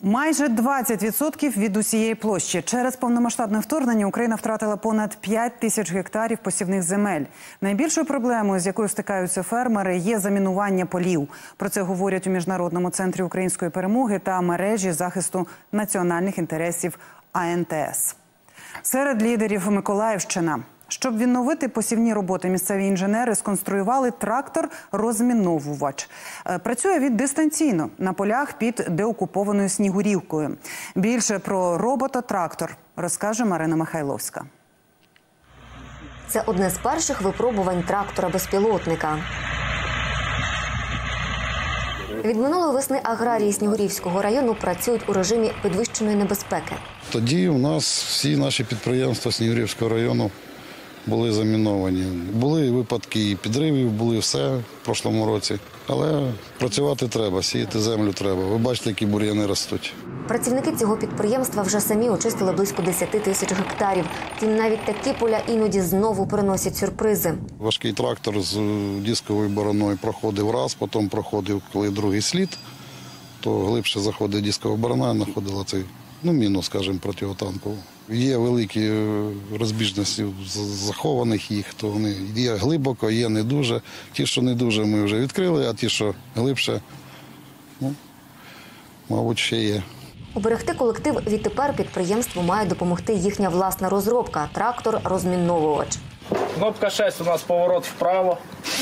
Майже 20% від усієї площі. Через повномасштабне вторгнення Україна втратила понад 5 тисяч гектарів посівних земель. Найбільшою проблемою, з якою стикаються фермери, є замінування полів. Про це говорять у Міжнародному центрі української перемоги та мережі захисту національних інтересів АНТС. Серед лідерів Миколаївщина. Щоб відновити посівні роботи, місцеві інженери сконструювали трактор-розміновувач. Працює він дистанційно на полях під деокупованою Снігурівкою. Більше про робота-трактор розкаже Марина Михайловська. Це одне з перших випробувань трактора-безпілотника. Від минулої весни аграрії Снігурівського району працюють у режимі підвищеної небезпеки. Тоді у нас всі наші підприємства Снігурівського району були заміновані. Були випадки і підривів, були все в прошлому році. Але працювати треба, сіяти землю треба. Ви бачите, які бур'яни ростуть. Працівники цього підприємства вже самі очистили близько 10 тисяч гектарів. Втім, навіть такі поля іноді знову приносять сюрпризи. Важкий трактор з дисковою бороною проходив раз, потім проходив, коли другий слід, то глибше заходить дискова борона, знаходила цей, міну, скажімо, протитанкову. Є великі розбіжності захованих їх, то вони є глибоко, є не дуже. Ті, що не дуже, ми вже відкрили, а ті, що глибше, мабуть, ще є. Уберегти колектив відтепер підприємству має допомогти їхня власна розробка – трактор-розміновувач. Кнопка 6 у нас поворот вправо.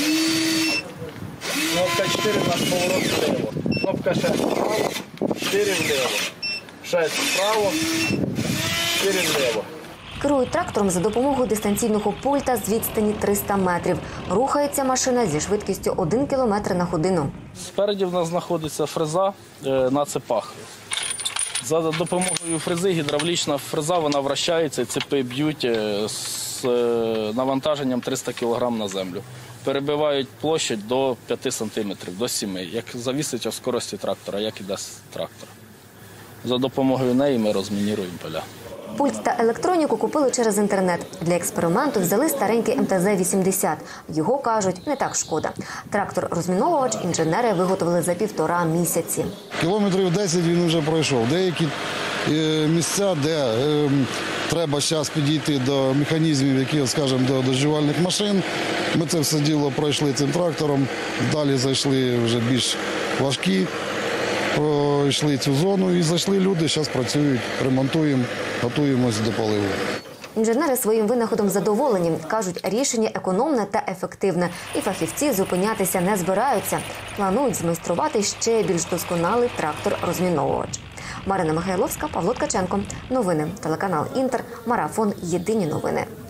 Кнопка 4 у нас поворот вліво. Кнопка 6 вправо, 4 вліво. 6 вправо, 4 вліво. Керують трактором за допомогою дистанційного пульта з відстані 300 метрів. Рухається машина зі швидкістю 1 км на годину. Спереді в нас знаходиться фреза на цепах. За допомогою фрези гідравлічна фреза, вона вращається, цепи б'ють з навантаженням 300 кг на землю. Перебивають площадь до 5 см, до 7, як завісить від скорості трактора, як іде трактор. За допомогою неї ми розмініруємо поля. Пульт та електроніку купили через інтернет. Для експерименту взяли старенький МТЗ-80. Його, кажуть, не так шкода. Трактор-розміновувач інженери виготовили за 1,5 місяці. Кілометрів 10 він вже пройшов. Деякі місця, де треба зараз підійти до механізмів, які, скажімо, до дождювальних машин. Ми це все діло пройшли цим трактором. Далі зайшли вже більш важкі. Пройшли цю зону і зайшли люди, зараз працюють, ремонтуємо, готуємося до поливу. Інженери своїм винаходом задоволені. Кажуть, рішення економне та ефективне. І фахівці зупинятися не збираються. Планують змайструвати ще більш досконалий трактор-розміновувач. Марина Михайловська, Павло Ткаченко. Новини. Телеканал «Інтер». Марафон. Єдині новини.